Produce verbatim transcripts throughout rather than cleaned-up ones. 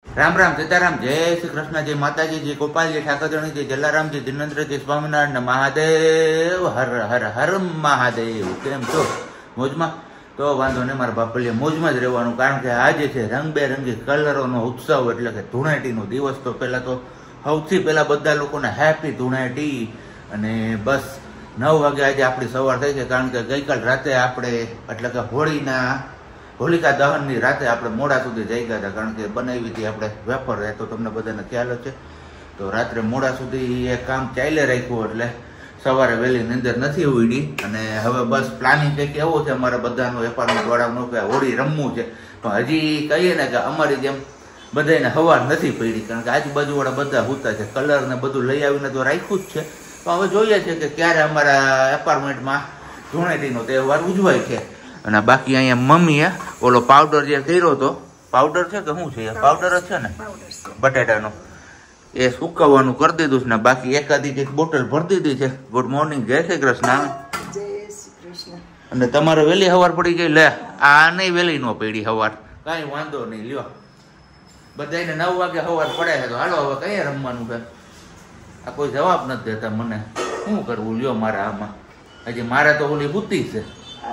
રામ રામ સીતારામ, જય શ્રી કૃષ્ણ, જય માતાજી, જય ગોપાલજી, ઠાકોરજી, જય જલારામજી, દિનેન્દ્રજી, સ્વામિનારાયણ, મહાદેવ, હર હર હર મહાદેવ. કેમ છો? મોજમાં? તો વાંધો નહીં મારા બાપલીએ, મોજમાં જ રહેવાનું. કારણ કે આજે છે રંગબેરંગી કલરોનો ઉત્સવ, એટલે કે ધૂળેટીનો દિવસ. તો પહેલાં તો સૌથી પહેલાં બધા લોકોને હેપી ધૂળેટી. અને બસ નવ વાગે આજે આપણી સવાર થઈ છે, કારણ કે ગઈકાલ રાતે આપણે એટલે કે હોળીના હોલિકા દહનની રાતે આપણે મોડા સુધી જઈ ગયા હતા. કારણ કે બનાવી હતી આપણે વેફર, એ તો તમને બધાને ખ્યાલ જ છે. તો રાત્રે મોડા સુધી એ કામ ચાલે રાખ્યું, એટલે સવારે વહેલી નીંદર નથી ઉડી. અને હવે બસ પ્લાનિંગ કંઈક એવું છે અમારા બધાનું એપાર્ટમેન્ટ વાળાનું કે હોળી રમવું છે. પણ હજી કહીએ ને કે અમારી જેમ બધાને હવાર નથી પડી, કારણ કે આજુબાજુવાળા બધા હુતા છે. કલર ને બધું લઈ આવીને તો રાખ્યું જ છે, પણ હવે જોઈએ છે કે ક્યારે અમારા એપાર્ટમેન્ટમાં ધૂળેટીનો તહેવાર ઉજવાય છે. અને બાકી અહીંયા મમ્મીએ ઓલો પાવડર જે કર્યો હતો, પાવડર છે કે શું છે? પાવડર જ છે ને, બટાટાનો, એ સુકવવાનું કરી દીધું છે ને. બાકી એકાદી કંઈક બોટલ ભરી દીધી છે. ગુડ મોર્નિંગ, જય શ્રી કૃષ્ણ. જય શ્રી કૃષ્ણ. અને તમારે વહેલી હવાર પડી ગઈ? લે, આ નહીં વહેલી ન પડી હવાર, કાંઈ વાંધો નહીં. લ્યો, બધાને નવ વાગે હવાર પડે છે, તો હાલો હવે કઈ રમવાનું છે? આ કોઈ જવાબ નથી દેતા મને, શું કરવું? લ્યો મારા આમાં હજી મારે તો ઓલી બુદ્ધિ છે.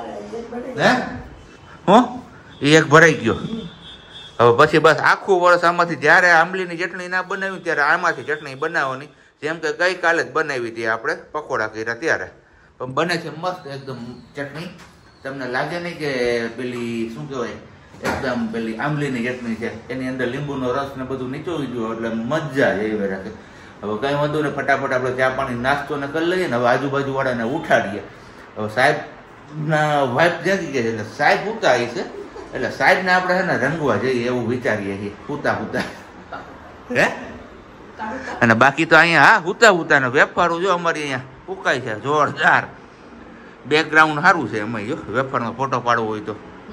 હે હો, એ એક ભરાઈ ગયો. હવે પછી બસ આખું વર્ષ આમાંથી જ્યારે આંબલીની ચટણી ના બનાવી ત્યારે આમાંથી ચટણી બનાવવાની. જેમ કે ગઈકાલે જ બનાવી હતી આપણે, પકોડા કર્યા ત્યારે. પણ બને છે મસ્ત એકદમ ચટણી. તમને લાગે નહીં કે પેલી શું કહેવાય, એકદમ પેલી આંબલીની ચટણી છે, એની અંદર લીંબુનો રસ ને બધું નીચોવી ગયું, એટલે મજા જ એવી રાખે. હવે કઈ વાંધો ને, ફટાફટ આપણે ચા પાણી નાસ્તો ને કરી લઈએ ને. હવે આજુબાજુ વાળાને ઉઠાડીએ. હવે સાહેબ ના વાઇફ જાગી ગયા છે, એટલે સાહેબ ઉતા આવી છે, એટલે સાહેબ ને આપણે છે ને રંગવા જઈએ એવું વિચારીએ છીએ, હુતા હુતા. હે, અને બાકી તો અહીંયા હા હુતા હુતા ને વેફારું જો અમારી અહીંયા ફૂકાય છે જોરદાર. બેકગ્રાઉન્ડ સારું છે એમાં, જો વેફરનો ફોટો પાડવો હોય તો.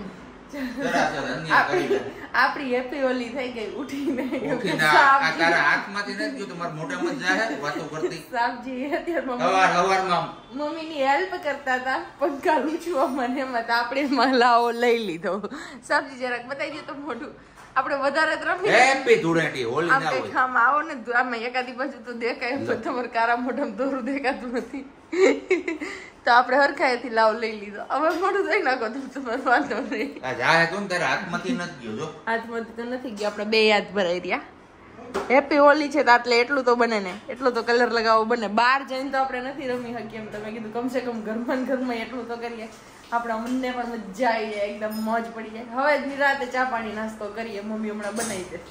આપણી હેપી ઓલી થઈ ગઈ ઉઠીને. ઉઠીને આ તારા હાથમાંથી નથી ગયું, તમારા મોઢામાં જાય વાતો કરતી. સાબજી અત્યારે સવાર સવારમાં મમ્મીની હેલ્પ કરતા હતા, પંખા લૂછવા મને એમાં આપણે મલાઓ લઈ લીધો. સાબજી જરાક બતાવી દો તો મોઢું, આપણે વધારે રમી હેપી ધૂળેટી હોળી ના હોય. આમ આવો ને આમાં એકાદી બાજુ તો દેખાય, તમારે કારા મોઢામાં દોરું દેખાતું નથી, તો આપણે હરખાયેથી લાવ લઈ લીધો. હવે મોઢું થઈ નાખો તો તમારે વાંધો નહીં. હાથમાંથી નથી ગયો, હાથમાંથી તો નથી ગયો, આપણે બે યાદ ભરાઈ રહ્યા. હેપી હોલી છે તો એટલે એટલું તો બને ને, એટલો તો કલર લગાવવો બને. બહાર જઈને તો આપણે નથી રમી શકીએ, એમ તમે કીધું કમસે કમ ઘરમાં ઘરમાં એટલું તો કરીએ, આપણા મનને પણ મજા આવી જાય, એકદમ મોજ પડી જાય. હવે જ નિરાતે ચા પાણી નાસ્તો કરીએ, મમ્મી હમણાં બનાવી દે.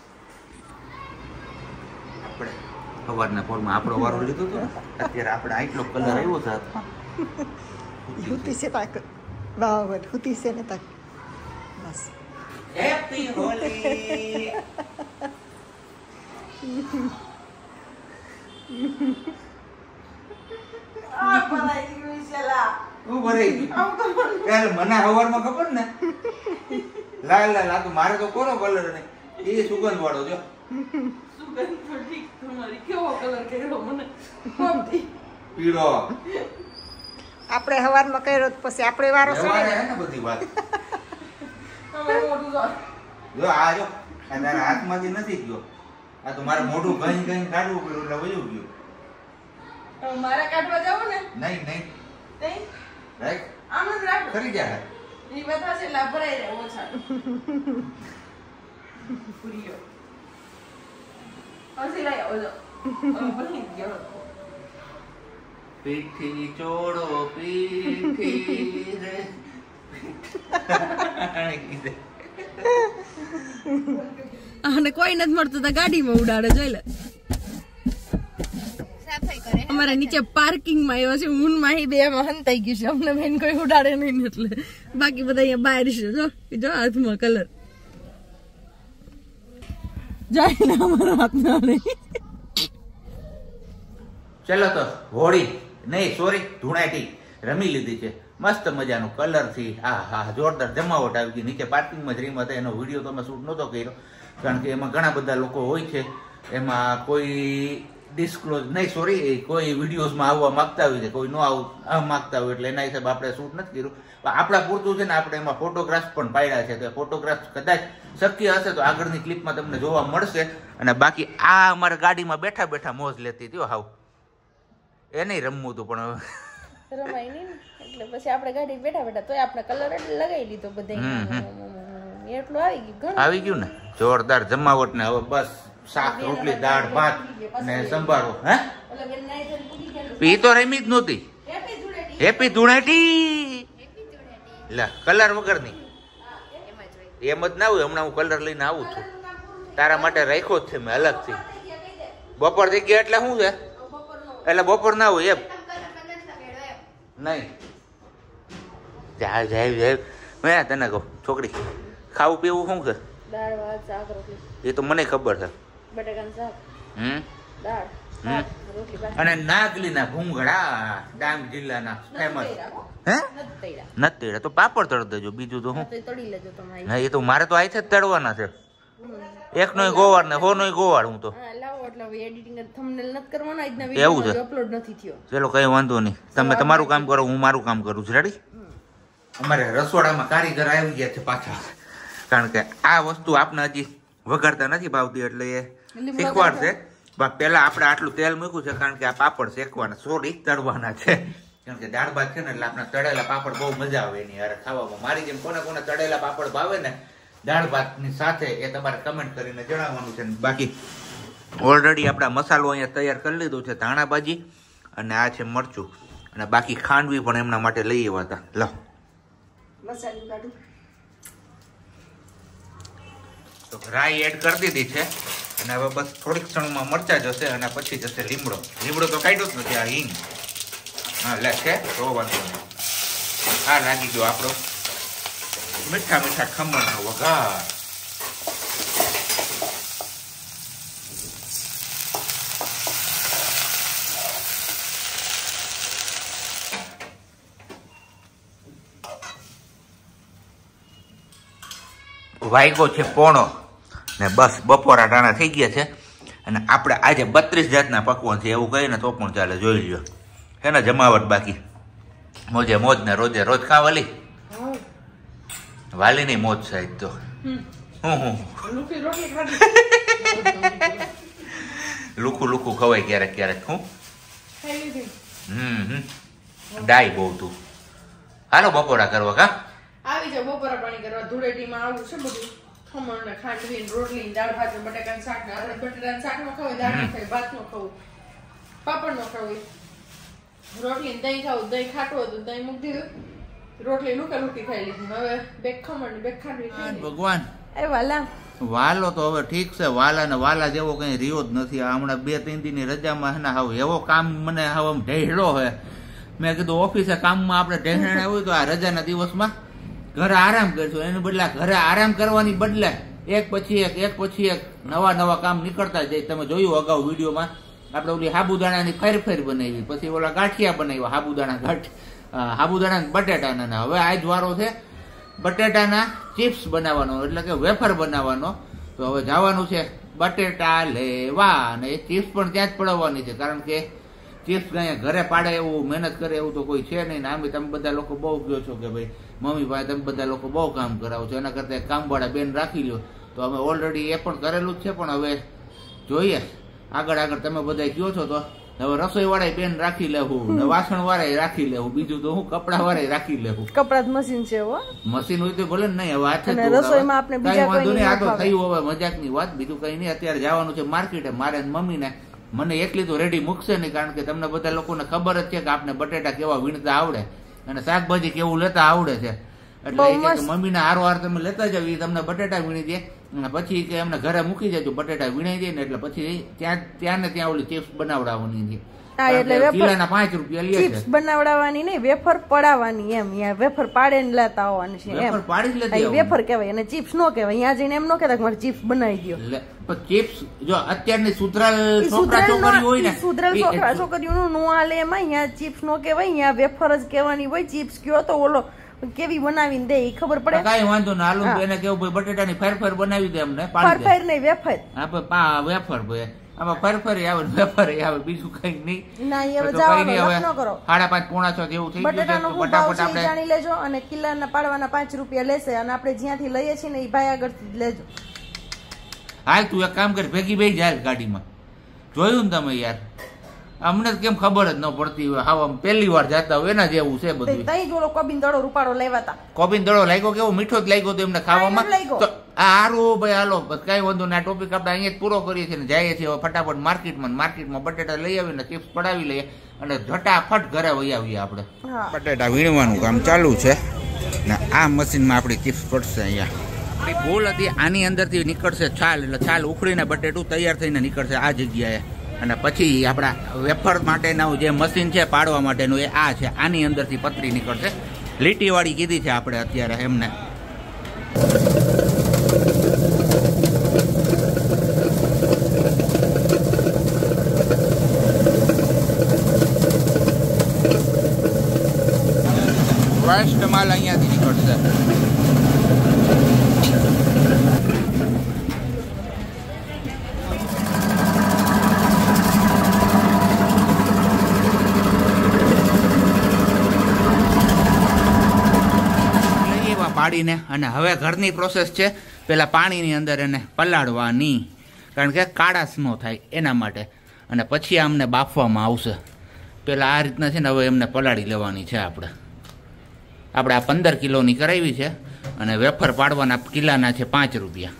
આપણે સવારના પોરમાં આપણો વારો લીધો હતો, અત્યારે આપણે આટલો કલર આવ્યો છે. હુતી છે તાક, બરાબર હુતી છે ને તાક. બસ હેપી હોલી. આ ભરાઈ ગયું છે લા. હું ભરાઈ ગયું? યાર મને હવારમાં ખબર ને, લાલ લાલ આ તો મારે તો કોનો કલર નહીં, એ સુગંધ વાળો જો. સુગંધ તો ઠીક, તમારી કેવો કલર કર્યો મને પીળો. આપણે હવારમાં કર્યો પછી આપણે વારો સવારે હે ને બધી વાત. જો આ જો તારા હાથમાંથી નથી ગયો, આ તો મારે મોઢું ગઈ ગઈ કાઢવું પડ્યું એટલે વયું ગયું. મારે કાઢવા જાવ ને? નહીં નહીં નહીં, રાઈટ આમ જ રાખ. કરી જાય એ બધા છે લાભરાઈ રહે ઓછા. પૂરીઓ હસી લાય ઓજો બની ગયો. પીઠી ચોડો પીઠી રે. આને કોઈ નથી મળતું તો ગાડીમાં ઉડાડે, જોઈ લે. અમારે નીચે પાર્કિંગ માં આવ્યો છે, હું માહી બે માં હંતાઈ ગયું છે, અમને બેન કોઈ ઉડાડે નહીં, એટલે બાકી બધા અહીંયા બહાર છે. જો જો હાથમાં કલર જાય ને અમારા હાથમાં નહીં. ચલો તો હોળી નહીં સોરી ધૂળેટી રમી લીધી છે મસ્ત મજાનું કલર થી. હા હા જોરદાર જમાવટ આવી ગઈ. નીચે પાર્કિંગમાં જ રીમાં હતા, એનો વિડીયો તો અમે શૂટ નહોતો કર્યો, કારણ કે એમાં ઘણા બધા લોકો હોય છે, એમાં કોઈ ડિસ્ક્લોઝ નહીં સોરી કોઈ વિડીયોઝમાં આવવા માંગતા હોય છે કોઈ ન આવ માંગતા હોય એટલે એના હિસાબે આપણે શૂટ નથી કર્યું. આપણા પૂરતું છે ને આપણે એમાં ફોટોગ્રાફ્સ પણ પાડ્યા છે તો ફોટોગ્રાફ્સ કદાચ શક્ય હશે તો આગળની ક્લિપમાં તમને જોવા મળશે. અને બાકી આ અમારા ગાડીમાં બેઠા બેઠા મોજ લેતી હતી હાવ એ નહીં રમવું હતું પણ રમાય નહીં એટલે પછી આપણે ગાડી બેઠા બેઠા તોય આપણે કલર લગાવી લીધો બધા એટલું આવી ગયું આવી ગયું ને જોરદાર જમાવટ ને હવે બસ શાક રોટલી દાળ ભાત ને સંભારો. હે એ તો રમી જ નહોતી. હેપી ધૂળેટી લે કલર વગરની એમ જ ના હોય. હમણાં હું કલર લઈને આવું છું તારા માટે રાખ્યો જ છે મેં અલગથી. બપોર થઈ ગયા એટલે શું છે એટલે બપોર ના હોય એમ નહીં. જાય જાય જાય મેં તને કહું છોકરી ખાવું પીવું શું છે દાળ ભાત શાક રોટલી એ તો મને ખબર છે. બટાકાનું શાક હમ દાળ હમ રોટલી અને નાગલીના ભૂંગળા ડાંગ જિલ્લાના ફેમસ. હે નથી તળ્યા તો પાપડ તળ દેજો બીજું તો હું તળી લેજો તમે. હા એ તો મારે તો આઈ જ તળવાના છે. એક નો ગોવાર ને હો નો ગોવાર હું તો લાવો એટલે એડિટિંગ થંબનેલ નથી કરવાનો આજના એવું વિડિયો છે અપલોડ નથી થયો. ચલો કઈ વાંધો નહીં તમે તમારું કામ કરો હું મારું કામ કરું છું. રેડી અમારે રસોડામાં કારીગર આવી ગયા છે પાછા કારણ કે આ વસ્તુ આપણે હજી વઘારતા નથી ભાવતી એટલે એ શીખવાડશે. પેલા આપણે આટલું તેલ મૂક્યું છે કારણ કે આ પાપડ શેકવાના સોરી તળવાના છે કારણ કે દાળ ભાત છે ને એટલે આપણે તળેલા પાપડ બહુ મજા આવે એની યાર ખાવામાં. મારી જેમ કોને કોને તળેલા પાપડ ભાવે ને દાળ ભાત ની સાથે એ તમારે કમેન્ટ કરીને જણાવવાનું છે. બાકી ઓલરેડી આપણા મસાલો અહીંયા તૈયાર કરી લીધો છે ધાણા ભાજી અને આ છે મરચું અને બાકી ખાંડવી પણ એમના માટે લઈ આવ્યા હતા. લો મસાલો કાઢું તો રાઈ એડ કરી દીધી છે અને હવે બસ થોડીક ક્ષણમાં મરચા જશે અને પછી જશે લીમડો. લીમડો તો કાઢ્યો જ નથી આ હિંગ હા લે છે તો વાંધો નહીં. આ લાગી ગયો આપણો મીઠા મીઠા ખમણનો વઘાર. વાયગો છે પોણો ને બસ બપોરા ટાણા થઈ ગયા છે અને આપણે આજે બત્રીસ જાતના પકવાન છે એવું કહીએ ને તો પણ ચાલે. જોઈ લ્યો છે ને જમાવટ બાકી મોજે મોજ ને રોજે રોજ ખાવાલી વાલી ની મોજ સાહેબ તો હું હું લુખું લુખું ખવાય ક્યારેક ક્યારેક હું હમ હમ ડાય બહુ તું. હાલો બપોરા કરવા કા આવી જાવ બપોરા પાણી કરવા. ધૂળેટીમાં આવું છે બધું ખમણ ને ખાંડવી રોટલી દાળ ભાત બટાકાનું શાક ને આપણે બટાકાનું શાક નો ખાવું દાળ નો ખાવું ભાત નો ખાવું પાપડ નો ખાવું રોટલી દહીં ખાવું દહીં ખાટું હતું દહીં મૂકી દીધું રોટલી લુકા લુકી ખાઈ લીધી. હવે બે ખમણ બે ખાંડવી ખાઈ ભગવાન એ વાલા વાલો તો હવે ઠીક છે વાલા ને વાલા જેવો કઈ રહ્યો જ નથી. હમણાં બે ત્રણ દી ની રજામાં હે ને હવે એવો કામ મને હવે આમ ઢેડો હે. મેં કીધું ઓફિસે કામમાં આપણે ઢેહણા હોય તો આ રજાના દિવસમાં ઘરે આરામ કરશું એને બદલે ઘરે આરામ કરવાની બદલે એક પછી એક એક પછી એક નવા નવા કામ નીકળતા જાય. તમે જોયું અગાઉ વિડીયોમાં આપણે ઓલી સાબુદાણાની ફેર ફેર બનાવી પછી ઓલા ગાંઠિયા બનાવ્યા સાબુદાણા ગાંઠ સાબુદાણા બટેટાના. હવે આજ વારો છે બટેટાના ચિપ્સ બનાવવાનો એટલે કે વેફર બનાવવાનો. તો હવે જવાનું છે બટેટા લેવા અને એ ચિપ્સ પણ ત્યાં જ પડવાની છે કારણ કે ચિપ્સ અહીંયા ઘરે પાડે એવું મહેનત કરે એવું તો કોઈ છે નહીં. આમ તમે બધા લોકો બહુ કહો છો કે ભાઈ મમ્મી ભાઈ તમે બધા લોકો બહુ કામ કરાવો છો એના કરતા કામવાળા બેન રાખી લો. તો અમે ઓલરેડી એ પણ કરેલું જ છે પણ હવે જોઈએ આગળ આગળ તમે બધા કહો છો તો હવે રસોઈ વાળા બેન રાખી લેવું ને વાસણ વાળા રાખી લેવું બીજું તો હું કપડા વાળા રાખી લેવું. કપડા મશીન છે મશીન હોય તો ભલે નહીં હવે હાથે રસોઈમાં આપણે બીજા વાંધો નહીં. આ તો થયું હવે મજાક ની વાત બીજું કઈ નહીં. અત્યારે જવાનું છે માર્કેટે મારે મમ્મી ને મને એકલી તો રેડી મૂકશે નહીં કારણ કે તમને બધા લોકોને ખબર જ છે કે આપણે બટેટા કેવા વીણતા આવડે અને શાકભાજી કેવું લેતા આવડે છે એટલે મમ્મી ના હારો હાર તમે લેતા જાવ એ તમને બટેટા વીણી દે અને પછી કે એમને ઘરે મૂકી જજો બટેટા વીણાઈ દે ને એટલે પછી ત્યાં ત્યાં ને ત્યાં ઓલી ચિપ્સ બનાવડાવવાની કિલોના પાંચ રૂપિયા લે છે. બનાવડાવવાની નહીં વેફર પડાવવાની એમ વેફર પાડે ને લેતા આવવાની છે વેફર પાડી જ લેતી વેફર કહેવાય અને ચિપ્સ નો કહેવાય. અહીંયા જઈને એમ નો કહેતા કે મારે ચિપ્સ બનાવી દો. ચિપ્સ જો અત્યારની સુધરાલ છોકરા છોકરી હોય ને સુધરાલ છોકરા છોકરીઓનું નો હાલે એમાં અહીંયા ચિપ્સ નો કહેવાય અહીંયા વેફર જ કહેવાની હોય. ચિપ્સ કયો તો ઓલો કેવી બનાવીને દે એ ખબર પડે. કઈ વાંધો ના આલુ એને કેવું ભાઈ બટેટાની ફેર ફેર બનાવી દે અમને ફેર ફેર નહીં વેફર હા વેફર ભાઈ આમાં ફરફરી આવે વેફરી આવે બીજું કઈ નહીં. ના હવે જવાનો લપ ન કરો. સાડા પાંચ પોણા છ જેવું થઈ ગયું છે. ફટાફટ આપણે જાણી લેજો અને કિલ્લાના પાડવાના પાંચ રૂપિયા લેશે અને આપણે જ્યાંથી લઈએ છીએ ને એ ભાઈ આગળથી લેજો. હાલ તું એક કામ કર ભેગી બેસી જાય ગાડીમાં. જોયું ને તમે યાર અમને કેમ ખબર જ ન પડતી હોય. હા પહેલી વાર જતા હોય એના જેવું છે બધું. તઈ જ ઓલો કોબીન દડો રૂપાળો લેવાતા. કોબીન દડો લાગ્યો કેવો મીઠો જ લાગ્યો તો એમને ખાવામાં. તો આ હારું ભાઈ હાલો કઈ વાંધો ના ટોપિક આપણે અહીંયા જ પૂરો કરીએ છીએ ને જઈએ છીએ ફટાફટ માર્કેટમાં. માર્કેટમાં બટેટા લઈ આવીને ચિપ્સ પડાવી લઈએ અને ઝટાફટ ઘરે વહી આવીએ આપણે. બટેટા વીણવાનું કામ ચાલુ છે ને આ મશીનમાં આપણી ચિપ્સ પડશે અહીંયા. ભૂલ હતી આની અંદરથી નીકળશે છાલ એટલે છાલ ઉખડીને બટેટું તૈયાર થઈને નીકળશે આ જગ્યાએ. અને પછી આપણા વેફર માટેનું જે મશીન છે પાડવા માટેનું એ આ છે. આની અંદરથી પતરી નીકળશે. લીટીવાળી કીધી છે આપણે અત્યારે એમને. ફર્સ્ટ માલ અહીંયાથી નીકળશે. પાડીને અને હવે ઘરની પ્રોસેસ છે પેલા પાણીની અંદર એને પલાળવાની કારણ કે કાળાશ ન થાય એના માટે. અને પછી અમને બાફવામાં આવશે. પેલા આ રીતના છે ને હવે એમને પલાળી લેવાની છે આપણે. આપણે આ પંદર કિલોની કરાવી છે અને વેફર પાડવાના કિલ્લાના છે પાંચ રૂપિયા.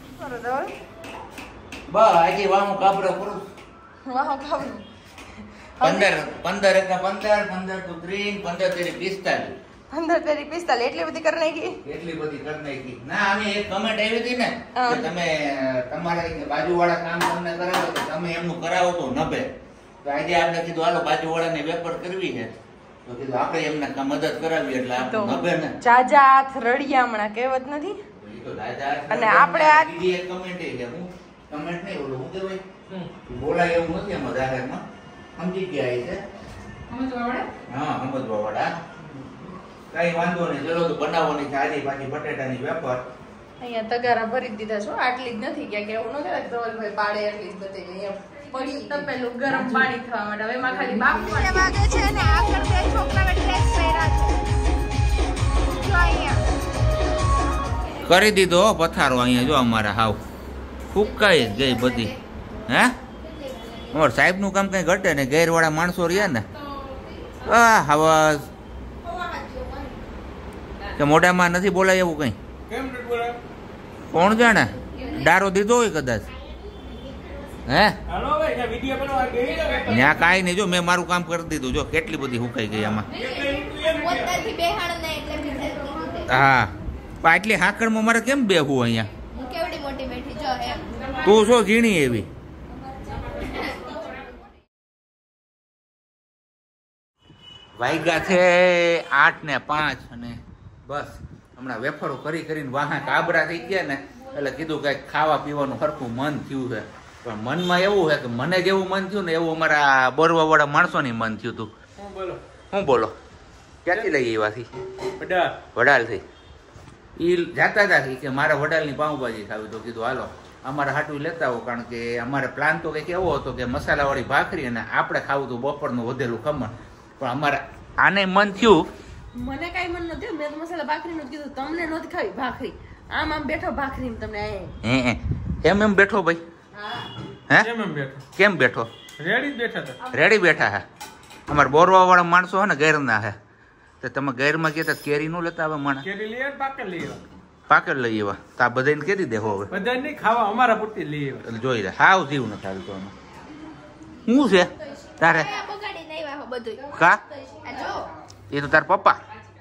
પંદર પંદર એટલે પંદર પંદર તો ત્રીસ પંદર તેરી પિસ્તાલીસ પંદર તેરી પિસ્તાલીસ એટલી બધી કરી નાખી. એટલી બધી કરી નાખી. ના અમે એક કમેન્ટ આવી હતી ને કે તમે તમારા બાજુવાળા કામ તમને કરાવો તો તમે એમનું કરાવો તો નભે. તો આજે આપણે કીધું હાલો બાજુવાળાને વેપાર કરવી છે તો કીધું આપણે એમને મદદ કરાવી એટલે આપણે નભે ને. જાજા હાથ રડિયા હમણાં કહેવત નથી. અને આપણે આ એક કમેન્ટ છે હું કમેન્ટ નહીં બોલું હું કહેવાય બોલાય એવું નથી એમાં જાહેરમાં સમજી ગયા છે. સમજવા હા સમજવા વાળા કઈ વાંધો નહીં. ચલો તો બનાવવાની છે આજે પાછી બટેટાની વેફર. અહીંયા તગારા ભરી દીધા છો. આટલી જ નથી ક્યાંક એવું ન કહેવાય ધવલભાઈ પાડે એટલી જ બધી અહીંયા પડી તપેલું ગરમ પાણી થવા માટે. હવે એમાં ખાલી બાફવાનું વાગે છે ને આ કરતે છોકરાને ડ્રેસ પહેર્યા છે જો અહીંયા કરી દીધો પથારો અહીંયા જો અમારા હાવ ફૂકાઈ જ ગઈ બધી. હે અમાર સાહેબ નું કામ કઈ ઘટે ને ગેરવાળા માણસો રહ્યા ને આ હવા કે મોઢામાં નથી બોલાય એવું કઈ. કોણ જાણે ડારો દીધો હોય કદાચ. હે ત્યાં કાંઈ નહીં જો મેં મારું કામ કરી દીધું. જો કેટલી બધી હુકાઈ ગઈ આમાં. હા આટલી હાકડમાં મારે કેમ બેહવું અહીંયા. તું શું ઝીણી એવી. વાગ્યા છે આઠ ને પાંચ અને બસ હમણાં વેફરો કરી કરીને વાહા કાબરા થઈ ગયા ને એટલે કીધું કઈક ખાવા પીવાનું સરખું મન થયું છે. પણ મનમાં એવું છે કે મને જેવું મન થયું ને એવું અમારા બોરવા વાળા માણસોની મન થયું હતું. શું બોલો ક્યાંથી લઈ એવાથી વડાલ થી ઈ જાતા હતા કે મારા વડાલની પાઉંભાજી ખાવી. તો કીધું હાલો અમારે હાટું લેતા આવો કારણ કે અમારે પ્લાન તો કંઈક એવો હતો કે મસાલાવાળી ભાખરી અને આપણે ખાવું હતું બપોરનું વધેલું ખમણ. પણ અમારે આને મન થયું. મને કઈ મન નથી. મેં તો મસાલા ભાખરી નું કીધું તમને નથી ખાવી ભાખરી. આમ આમ બેઠો ભાખરી તમને હે એમ એમ બેઠો ભાઈ. હે કેમ બેઠો. રેડી બેઠા હતા. રેડી બેઠા હે. અમારે બોરવા વાળા માણસો હે ને ગેરના હે તો તમે ગેરમાં કહેતા કેરી નું લેતા હવે મને કેરી લઈ પાકે લઈ પાકે લઈ એવા તો આ બધાને કેરી દેવો હવે બધા નહીં ખાવા અમારા પૂરતી લઈ આવ્યા. જોઈ લે હાવ જીવ નથી આવતો શું છે તારે કા એ તો તાર પપ્પા.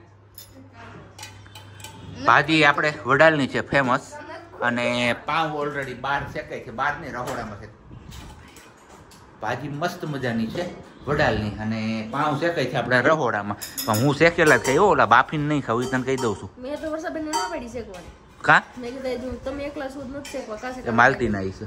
ભાજી આપણે વડાલની છે ફેમસ અને પાઉં ઓલરેડી બાર શેકાય છે. બાર ની રહોડામાં છે. ભાજી મસ્ત મજાની છે વડાલની અને પાઉં શેકાય છે આપણે રહોડામાં. પણ હું શેકેલા જ ખાઈ ઓલા બાફીને નહીં ખાવું તને કહી દઉં છું. મેં તો વર્ષાબેન ના પાડી શેકવાની. કા મેં કીધું તમે એકલા સુદ નથી શેકવા કાસે માલતી ના છે.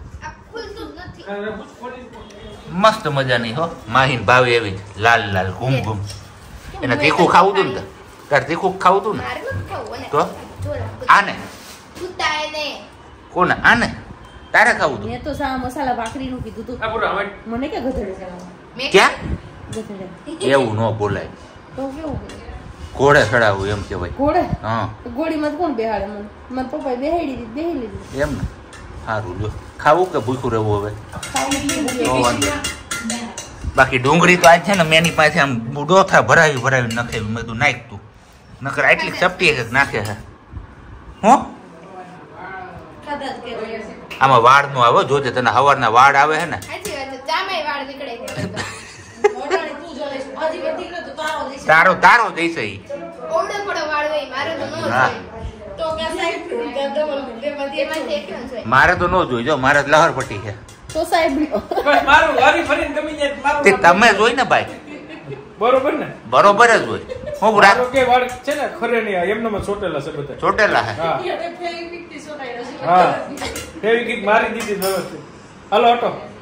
મસ્ત મજાની હો માહીન ભાવે એવી લાલ લાલ ઘૂમ ઘૂમ. એને તીખું ખાવું તું ને તારે તીખું ખાવું તું ને તો આને કોને આને તારે ખાવું તું મેં તો સા મસાલા ભાખરીનું કીધું તું આ પૂરો હવે મને કે ગધેડે ચડાવવા મેં ક્યાં ગધેડે એવું ન બોલાય તો કેવું કરે? ઘોડે ચડાવવું એમ કેવાય ઘોડે હા ગોળીમાં તો કોણ બેહાડે મને મારા પપ્પાએ બેહાડી દીધી બેહી લીધી એમ ને સારું લ્યો ખાવું કે ભૂખું રહેવું હવે તો વાંધો નહીં. બાકી ડુંગળી તો આજ છે ને મેની પાસે આમ ડોથા ભરાવી ભરાવી નાખે મેં તું નાખ તું નકર આટલી ચપટી એક નાખે છે હું આમાં વાળ નો આવે જોજે તને હવારના વાળ આવે છે ને સાચી વાત છે ચામે વાળ નીકળે છે તારો તારો જઈશે ઈ ઓવડો પડો વાળ હોય મારે તો ન હા. હોય તો કે સાહેબ બેમાંથી એક ન હોય મારે તો ન જોઈ જો મારે લહર પટ્ટી છે તો સાહેબ બસ મારું વારી ફરીને ગમી જાય તે મારું તમે જોઈ ને ભાઈ બરોબર ને બરોબર જ હોય હું મારો રાત કે વાળ છે ને ખરે નહીં એમને ચોટેલા છે બધા ચોટેલા હે હા હા ફેવિકિક મારી દીધી વ્યવસ્થિત હાલો હટો